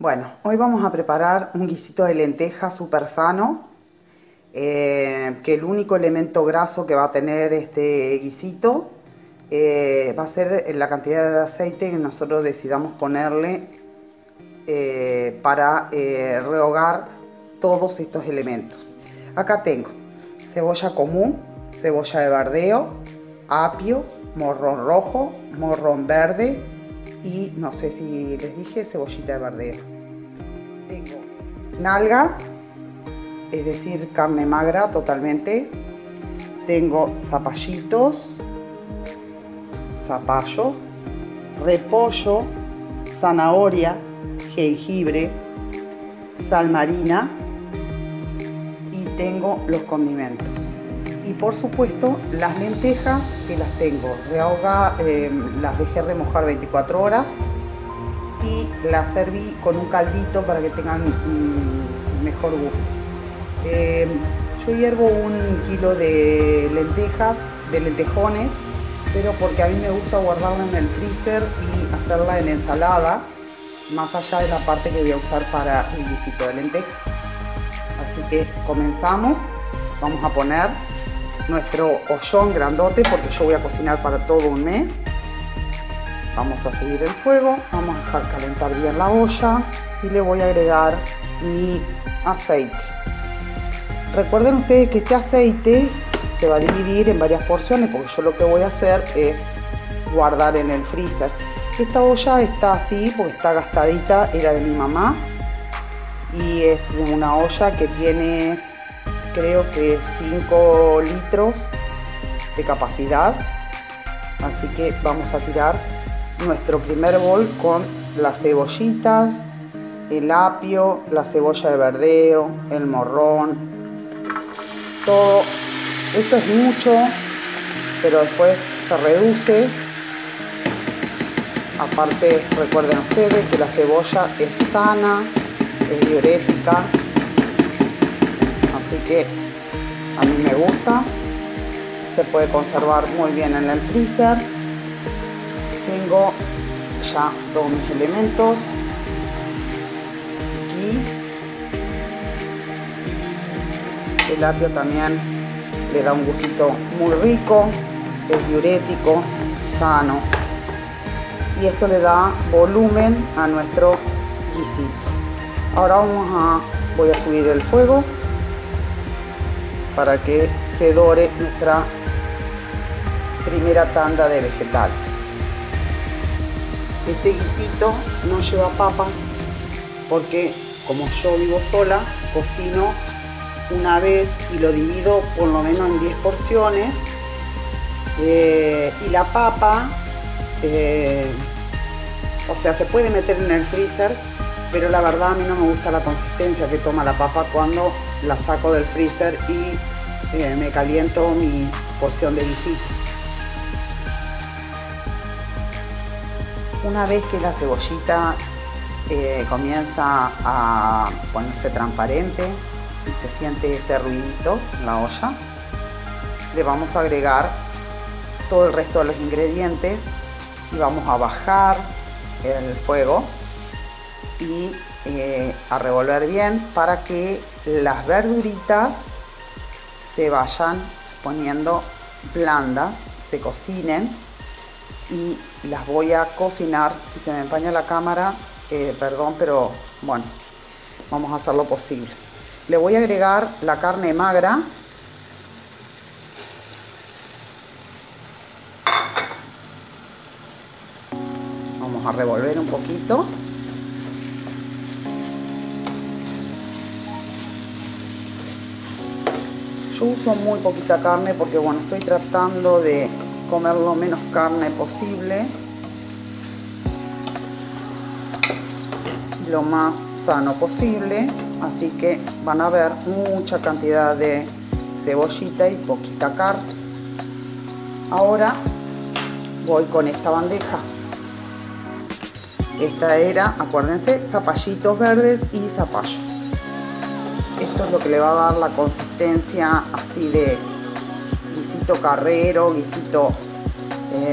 Bueno, hoy vamos a preparar un guisito de lentejas súper sano, que el único elemento graso que va a tener este guisito va a ser la cantidad de aceite que nosotros decidamos ponerle para rehogar todos estos elementos. Acá tengo cebolla común, cebolla de verdeo, apio, morrón rojo, morrón verde y no sé si les dije cebollita de verdeo. Tengo nalga, es decir, carne magra totalmente. Tengo zapallitos, zapallo, repollo, zanahoria, jengibre, sal marina y tengo los condimentos. Y por supuesto las lentejas, que las tengo rehogadas, las dejé remojar 24 horas y las serví con un caldito para que tengan mejor gusto. Yo hiervo 1 kilo de lentejas, de lentejones, pero porque a mí me gusta guardarla en el freezer y hacerla en ensalada, más allá de la parte que voy a usar para el guisito de lentejas. Así que comenzamos. Vamos a poner nuestro ollón grandote porque yo voy a cocinar para todo un mes. Vamos a subir el fuego, vamos a dejar calentar bien la olla y le voy a agregar mi aceite. Recuerden ustedes que este aceite se va a dividir en varias porciones porque yo lo que voy a hacer es guardar en el freezer. Esta olla está así porque está gastadita, era de mi mamá y es de una olla que tiene, creo que 5 litros de capacidad. Así que vamos a tirar nuestro primer bol con las cebollitas, el apio, la cebolla de verdeo, el morrón, todo. Esto es mucho, pero después se reduce. Aparte, recuerden ustedes que la cebolla es sana, es diurética, así que a mí me gusta. Se puede conservar muy bien en el freezer. Tengo ya todos mis elementos y el apio también le da un gustito muy rico, es diurético, sano y esto le da volumen a nuestro guisito. Ahora voy a subir el fuego para que se dore nuestra primera tanda de vegetales. Este guisito no lleva papas porque como yo vivo sola, cocino una vez y lo divido por lo menos en 10 porciones. Y la papa, o sea, se puede meter en el freezer, pero la verdad a mí no me gusta la consistencia que toma la papa cuando la saco del freezer y me caliento mi porción de guisito. Una vez que la cebollita comienza a ponerse transparente y se siente este ruidito en la olla, le vamos a agregar todo el resto de los ingredientes y vamos a bajar el fuego y a revolver bien para que las verduritas se vayan poniendo blandas, se cocinen. Y las voy a cocinar. Si se me empaña la cámara, perdón, pero bueno, vamos a hacer lo posible. Le voy a agregar la carne magra. Vamos a revolver un poquito. Yo uso muy poquita carne porque bueno, estoy tratando de comer lo menos carne posible, lo más sano posible, así que van a ver mucha cantidad de cebollita y poquita carne. Ahora voy con esta bandeja. Esta era, acuérdense, zapallitos verdes y zapallo. Esto es lo que le va a dar la consistencia así de guisito carrero, guisito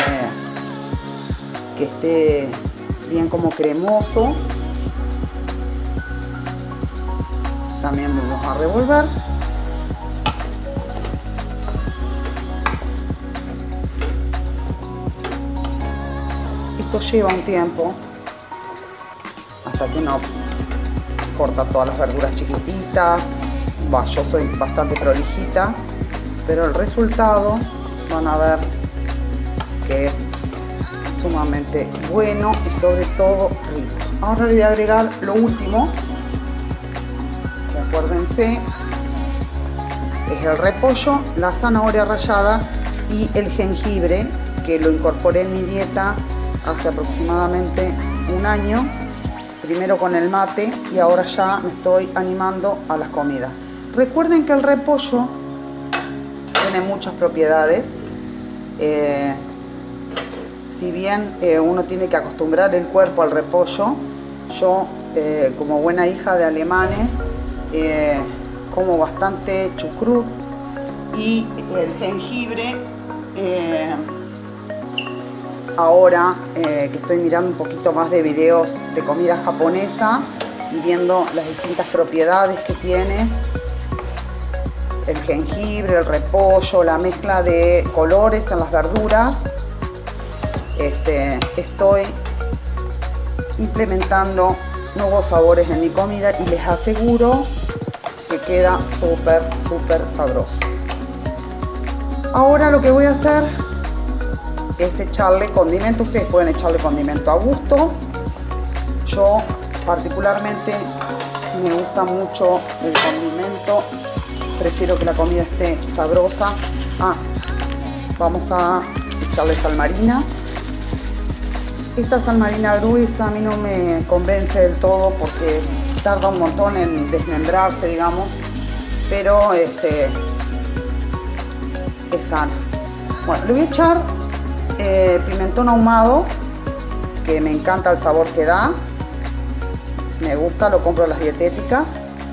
que esté bien como cremoso. también vamos a revolver. Esto lleva un tiempo hasta que uno corta todas las verduras chiquititas. Yo soy bastante prolijita, pero el resultado van a ver que es sumamente bueno y sobre todo rico. Ahora le voy a agregar lo último. Acuérdense, es el repollo, la zanahoria rallada y el jengibre, que lo incorporé en mi dieta hace aproximadamente un año, primero con el mate y ahora ya me estoy animando a las comidas. Recuerden que el repollo tiene muchas propiedades. Si bien uno tiene que acostumbrar el cuerpo al repollo, yo como buena hija de alemanes como bastante chucrut, y el jengibre ahora que estoy mirando un poquito más de videos de comida japonesa y viendo las distintas propiedades que tiene el jengibre, el repollo, la mezcla de colores en las verduras, estoy implementando nuevos sabores en mi comida y les aseguro que queda súper sabroso. Ahora lo que voy a hacer es echarle condimento. Ustedes pueden echarle condimento a gusto. Yo particularmente me gusta mucho el condimento, prefiero que la comida esté sabrosa. Vamos a echarle sal marina. Esta sal marina gruesa a mí no me convence del todo porque tarda un montón en desmembrarse, digamos, pero es sana. Bueno, le voy a echar pimentón ahumado, que me encanta el sabor que da, me gusta, lo compro en las dietéticas.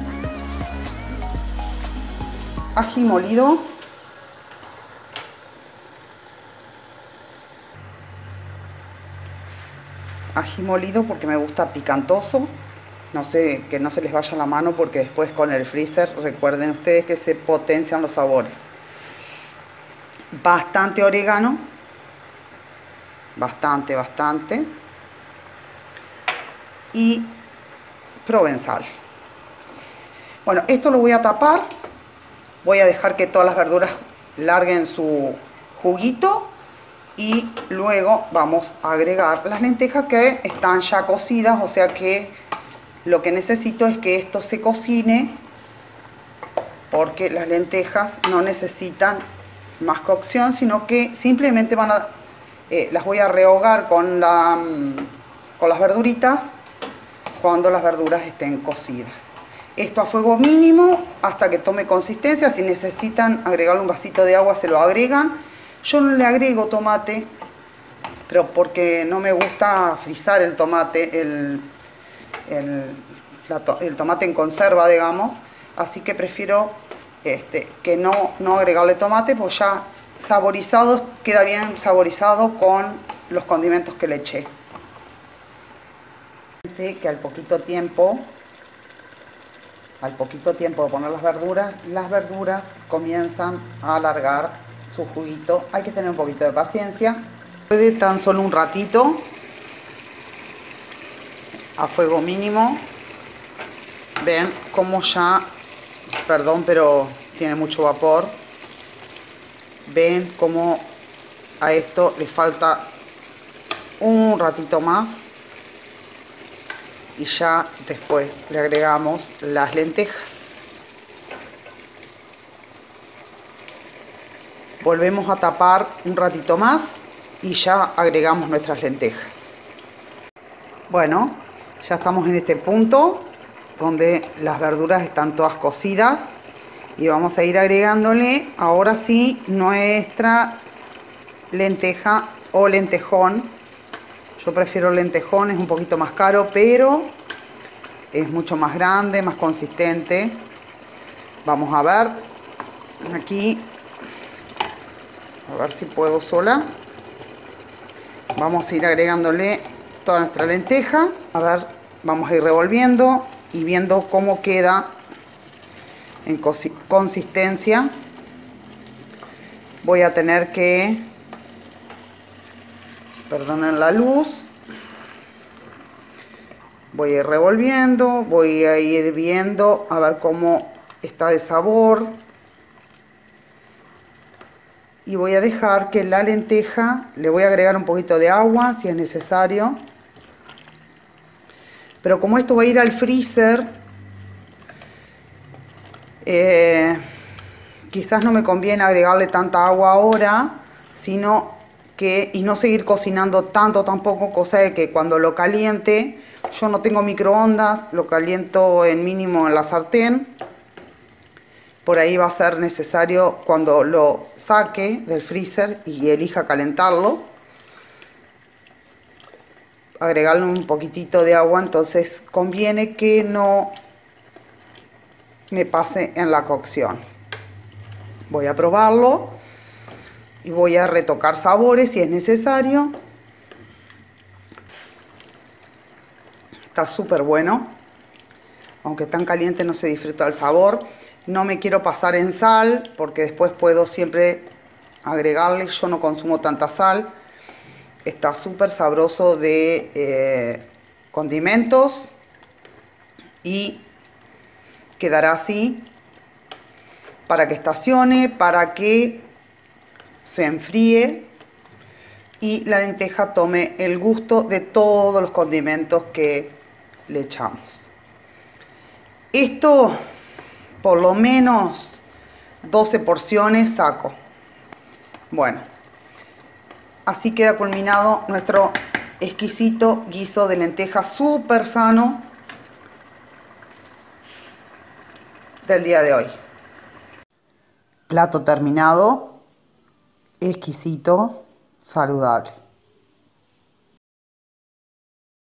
Ají molido. Ají molido porque me gusta picantoso. No sé, que no se les vaya la mano porque después con el freezer, recuerden ustedes que se potencian los sabores. Bastante orégano. Bastante. Y provenzal. Bueno, esto lo voy a tapar. Voy a dejar que todas las verduras larguen su juguito. Y luego vamos a agregar las lentejas que están ya cocidas, o sea que lo que necesito es que esto se cocine, porque las lentejas no necesitan más cocción, sino que simplemente las voy a rehogar con las verduritas cuando las verduras estén cocidas. Esto a fuego mínimo hasta que tome consistencia. Si necesitan agregarle un vasito de agua, se lo agregan. Yo no le agrego tomate, pero porque no me gusta frizar el tomate, el tomate en conserva, digamos. Así que prefiero que no agregarle tomate, pues ya saborizado, queda bien saborizado con los condimentos que le eché. Fíjense que al poquito tiempo de poner las verduras comienzan a alargar su juguito. Hay que tener un poquito de paciencia. Puede tan solo un ratito a fuego mínimo. Ven cómo ya, perdón, pero tiene mucho vapor. Ven cómo a esto le falta un ratito más. Y ya después le agregamos las lentejas. Volvemos a tapar un ratito más y ya agregamos nuestras lentejas. Bueno, ya estamos en este punto donde las verduras están todas cocidas y vamos a ir agregándole ahora sí nuestra lenteja o lentejón. Yo prefiero lentejón, es un poquito más caro, pero es mucho más grande, más consistente. Vamos a ver aquí. A ver si puedo sola. Vamos a ir agregándole toda nuestra lenteja. A ver, vamos a ir revolviendo y viendo cómo queda en consistencia. Voy a tener que, perdonen la luz, voy a ir revolviendo, voy a ir viendo a ver cómo está de sabor. Y voy a dejar que la lenteja, le voy a agregar un poquito de agua si es necesario. Pero como esto va a ir al freezer, quizás no me conviene agregarle tanta agua ahora, sino que, y no seguir cocinando tanto tampoco, cosa de que cuando lo caliente, yo no tengo microondas, lo caliento en mínimo en la sartén. Por ahí va a ser necesario, cuando lo saque del freezer y elija calentarlo, agregarle un poquitito de agua. Entonces conviene que no me pase en la cocción. Voy a probarlo y voy a retocar sabores si es necesario. Está súper bueno, aunque tan caliente no se disfruta el sabor. No me quiero pasar en sal, porque después puedo siempre agregarle. Yo no consumo tanta sal. Está súper sabroso de condimentos. Y quedará así para que estacione, para que se enfríe y la lenteja tome el gusto de todos los condimentos que le echamos. Esto, por lo menos 12 porciones saco. Bueno, así queda culminado nuestro exquisito guiso de lentejas súper sano del día de hoy. Plato terminado, exquisito, saludable.